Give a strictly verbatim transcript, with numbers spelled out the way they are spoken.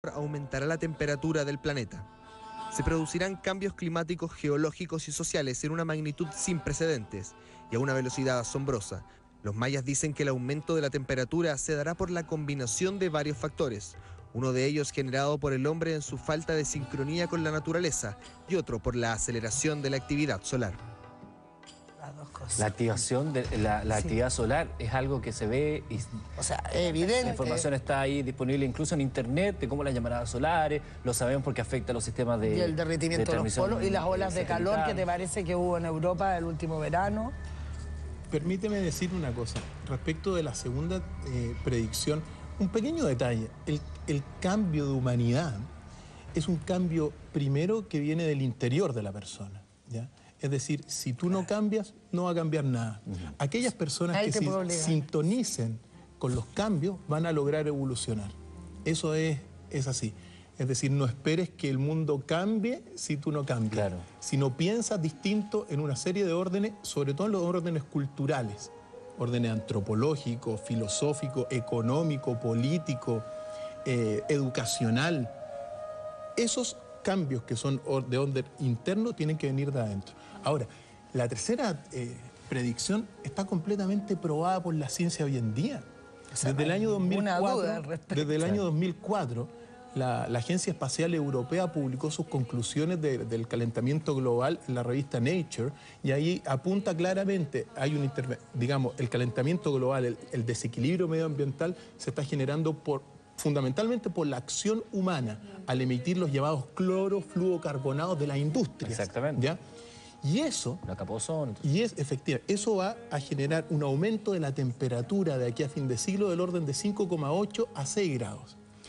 aumentará la temperatura del planeta. Se producirán cambios climáticos, geológicos y sociales en una magnitud sin precedentes y a una velocidad asombrosa. Los mayas dicen que el aumento de la temperatura se dará por la combinación de varios factores, uno de ellos generado por el hombre en su falta de sincronía con la naturaleza y otro por la aceleración de la actividad solar. Las dos cosas. La activación de la, la Sí. actividad solar es algo que se ve y O sea, es evidente. la información está ahí disponible incluso en internet de cómo las llamaradas solares, lo sabemos porque afecta a los sistemas de Y el derretimiento de, los polos y las olas de calor que te parece que hubo en Europa el último verano. Permíteme decir una cosa, respecto de la segunda eh, predicción, un pequeño detalle, el, el cambio de humanidad es un cambio primero que viene del interior de la persona, ¿ya? Es decir, si tú no cambias, no va a cambiar nada. Aquellas personas Ahí que te si- puedo obligar. sintonicen con los cambios van a lograr evolucionar. Eso es, es así. Es decir, no esperes que el mundo cambie si tú no cambias. Claro. Sino piensas distinto en una serie de órdenes, sobre todo en los órdenes culturales. Órdenes antropológico, filosófico, económico, político, eh, educacional. Esos cambios que son or- de orden interno tienen que venir de adentro. Ahora, la tercera eh, predicción está completamente probada por la ciencia hoy en día. O sea, Desde el no hay año dos mil ninguna cuatro, duda al respecto. desde el año dos mil cuatro, la, la Agencia Espacial Europea publicó sus conclusiones de- del calentamiento global en la revista Nature y ahí apunta claramente, hay un interve- digamos, el calentamiento global, el, el desequilibrio medioambiental se está generando por, fundamentalmente por la acción humana al emitir los llamados clorofluorocarbonados de las industrias. Exactamente. ¿Ya? Y eso la capa de ozono. y es efectivo, eso va a generar un aumento de la temperatura de aquí a fin de siglo del orden de cinco coma ocho a seis grados.